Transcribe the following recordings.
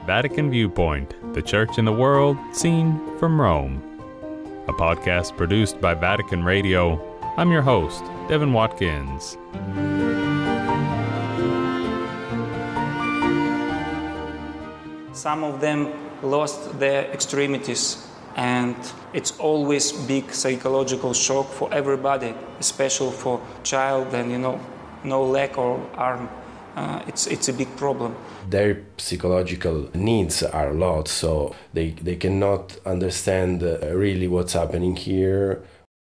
Vatican Viewpoint, the Church in the World, seen from Rome. A podcast produced by Vatican Radio. I'm your host, Devin Watkins. Some of them lost their extremities, and it's always big psychological shock for everybody, especially for child and no leg or arm. It's a big problem. Their psychological needs are a lot, so they cannot understand really what's happening here.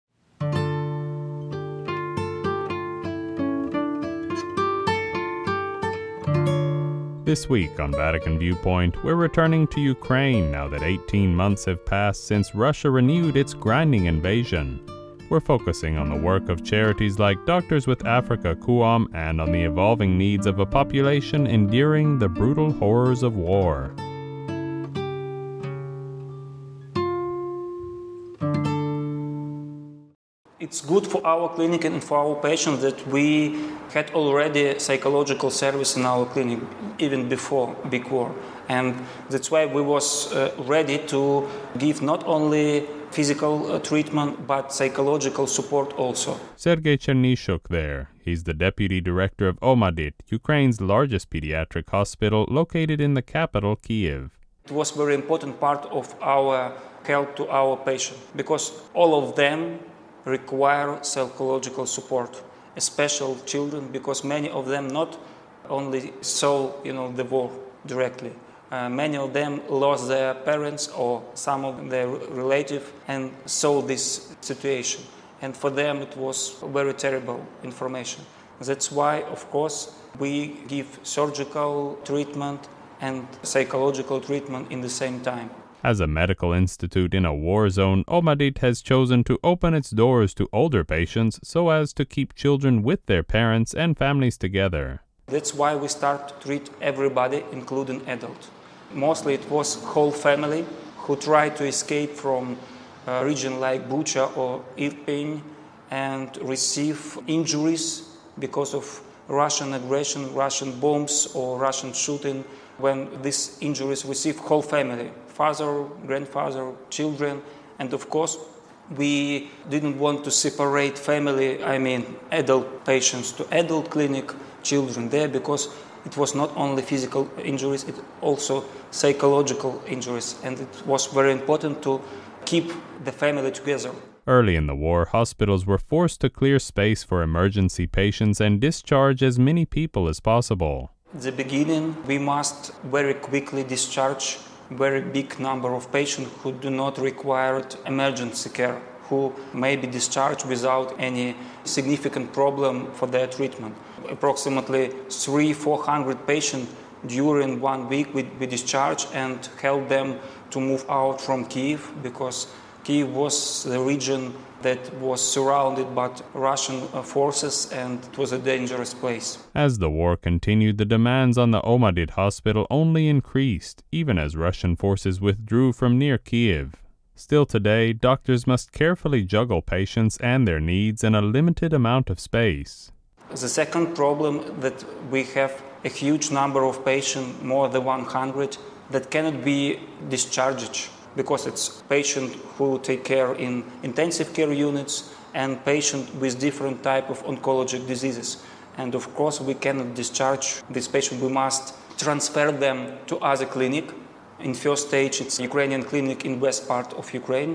This week on Vatican Viewpoint, we're returning to Ukraine now that 18 months have passed since Russia renewed its grinding invasion. We're focusing on the work of charities like Doctors with Africa (QAM) and on the evolving needs of a population enduring the brutal horrors of war. It's good for our clinic and for our patients that we had already psychological service in our clinic even before big war, and that's why we was ready to give not only physical treatment but psychological support also. Sergei Chernishuk there. He's the deputy director of Omadit, Ukraine's largest pediatric hospital located in the capital, Kyiv. It was a very important part of our help to our patients because all of them require psychological support, especially children, because many of them not only saw the war directly. Many of them lost their parents or some of their relatives and saw this situation. And for them it was very terrible information. That's why, of course, we give surgical treatment and psychological treatment in the same time. As a medical institute in a war zone, Omadit has chosen to open its doors to older patients so as to keep children with their parents and families together. That's why we start to treat everybody, including adults. Mostly it was whole family who tried to escape from a region like Bucha or Irpin and receive injuries because of Russian aggression, Russian bombs or Russian shooting. When these injuries receive whole family, father, grandfather, children, and of course we didn't want to separate family, adult patients to adult clinic, children there, because it was not only physical injuries, it also psychological injuries, and it was very important to keep the family together. Early in the war, hospitals were forced to clear space for emergency patients and discharge as many people as possible. At the beginning, we must very quickly discharge very big number of patients who do not require emergency care, who may be discharged without any significant problem for their treatment. Approximately 300-400 patients during 1 week we discharge and help them to move out from Kyiv, because Kyiv was the region that was surrounded by Russian forces and it was a dangerous place. As the war continued, the demands on the Omadit hospital only increased, even as Russian forces withdrew from near Kyiv. Still today, doctors must carefully juggle patients and their needs in a limited amount of space. The second problem that we have a huge number of patients, more than 100, that cannot be discharged because it's patients who take care in intensive care units and patients with different type of oncologic diseases. And of course we cannot discharge these patients, we must transfer them to other clinic. In first stage it's Ukrainian clinic in west part of Ukraine,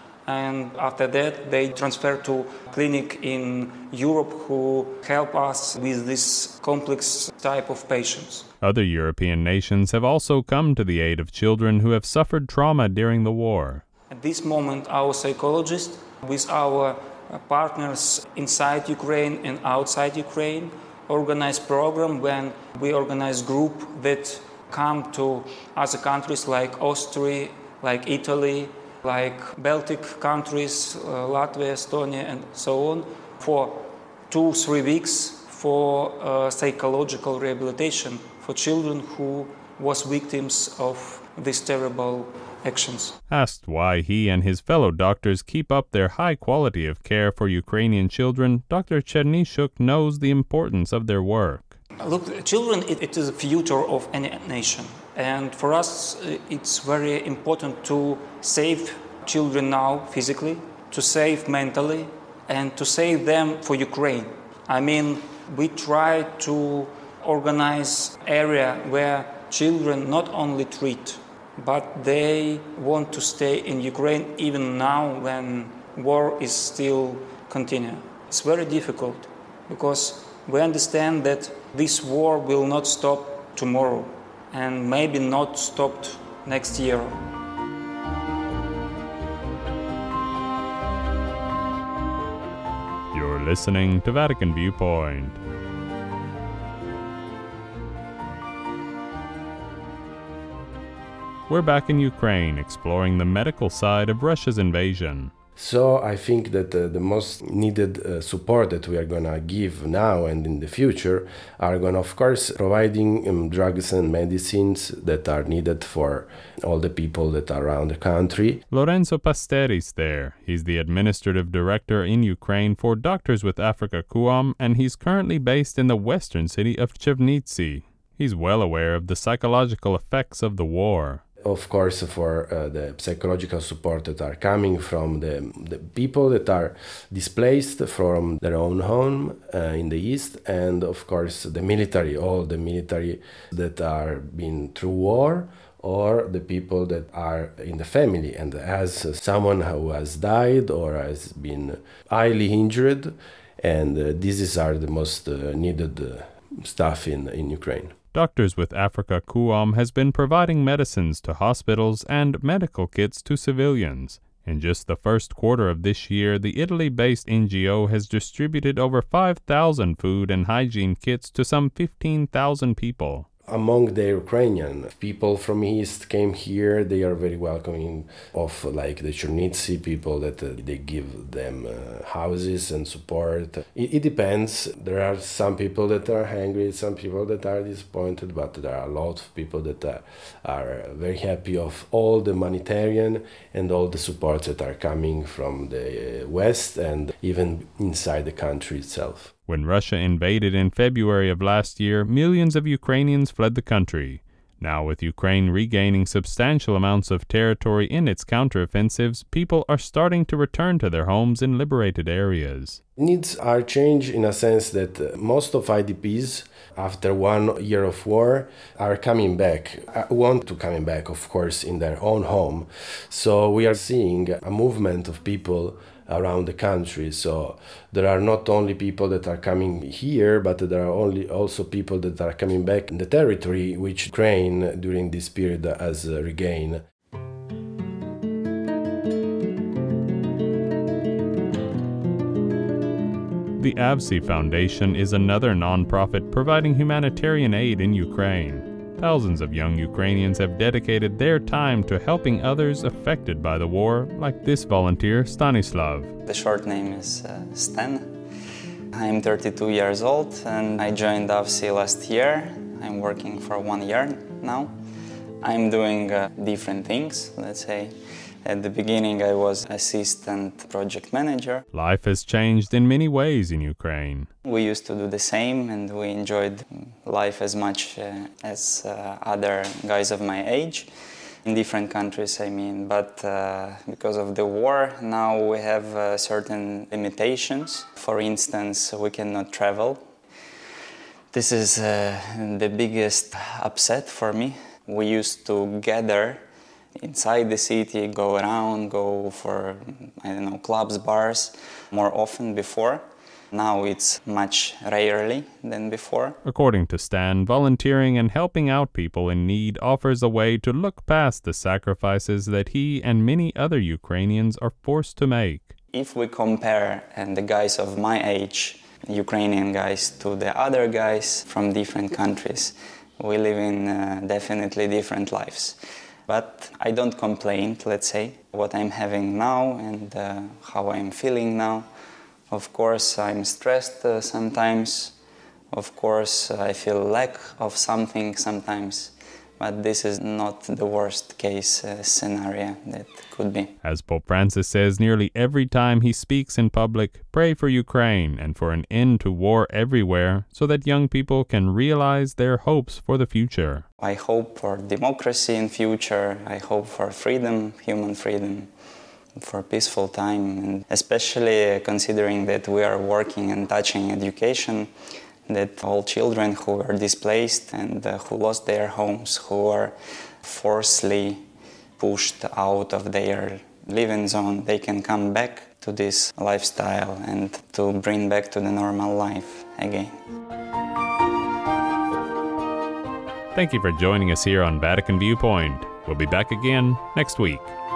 and after that they transfer to clinic in Europe who help us with this complex type of patients. Other European nations have also come to the aid of children who have suffered trauma during the war. At this moment, our psychologists, with our partners inside Ukraine and outside Ukraine, organize program when we organize group that come to other countries like Austria, like Italy, like Baltic countries, Latvia, Estonia, and so on, for 2-3 weeks for psychological rehabilitation for children who was victims of these terrible actions. Asked why he and his fellow doctors keep up their high quality of care for Ukrainian children, Dr. Chernishuk knows the importance of their work. Look, children, it is the future of any nation. And for us, it's very important to save children now physically, to save mentally, and to save them for Ukraine. I mean, we try to organize area where children not only treat, but they want to stay in Ukraine even now when war is still continuing. It's very difficult because we understand that this war will not stop tomorrow and maybe not stopped next year. You're listening to Vatican Viewpoint. We're back in Ukraine exploring the medical side of Russia's invasion. So I think that the most needed support that we are going to give now and in the future are going to, of course, providing drugs and medicines that are needed for all the people that are around the country. Lorenzo Pasteri's there. He's the administrative director in Ukraine for Doctors with Africa QAM, and he's currently based in the western city of Chernivtsi. He's well aware of the psychological effects of the war. Of course, for the psychological support that are coming from the people that are displaced from their own home in the east, and of course the military, all the military that are been through war, or the people that are in the family and as someone who has died or has been highly injured, and these are the most needed stuff in Ukraine. Doctors with Africa QAM has been providing medicines to hospitals and medical kits to civilians. In just the first quarter of this year, the Italy-based NGO has distributed over 5,000 food and hygiene kits to some 15,000 people. Among the Ukrainian people from East came here, they are very welcoming of like the Chernivtsi people that they give them houses and support. It depends. There are some people that are angry, some people that are disappointed, but there are a lot of people that are very happy of all the humanitarian and all the supports that are coming from the West and even inside the country itself. When Russia invaded in February of last year, millions of Ukrainians fled the country. Now, with Ukraine regaining substantial amounts of territory in its counteroffensives, people are starting to return to their homes in liberated areas. Needs are changed in a sense that most of IDPs, after 1 year of war, are coming back, want to come back, of course, in their own home. So we are seeing a movement of people around the country. So there are not only people that are coming here, but there are also people that are coming back in the territory which Ukraine during this period has regained. The AVSI Foundation is another non-profit providing humanitarian aid in Ukraine. Thousands of young Ukrainians have dedicated their time to helping others affected by the war, like this volunteer, Stanislav. The short name is Stan. I'm 32 years old and I joined AVSI last year. I'm working for 1 year now. I'm doing different things, let's say. At the beginning, I was assistant project manager. Life has changed in many ways in Ukraine. We used to do the same and we enjoyed life as much as other guys of my age. In different countries, I mean. But because of the war, now we have certain limitations. For instance, we cannot travel. This is the biggest upset for me. We used to gather inside the city, go around, go for, clubs, bars, more often before. Now it's much rarely than before. According to Stan, volunteering and helping out people in need offers a way to look past the sacrifices that he and many other Ukrainians are forced to make. If we compare the guys of my age, Ukrainian guys, to the other guys from different countries, we live in definitely different lives. But I don't complain, let's say, what I'm having now and how I'm feeling now. Of course, I'm stressed sometimes. Of course, I feel lack of something sometimes. But this is not the worst case scenario that could be. As Pope Francis says nearly every time he speaks in public, pray for Ukraine and for an end to war everywhere so that young people can realize their hopes for the future. I hope for democracy in future. I hope for freedom, human freedom, for peaceful time, and especially considering that we are working and touching education, that all children who are displaced and who lost their homes, who are forcibly pushed out of their living zone, they can come back to this lifestyle and to bring back to the normal life again. Thank you for joining us here on Vatican Viewpoint. We'll be back again next week.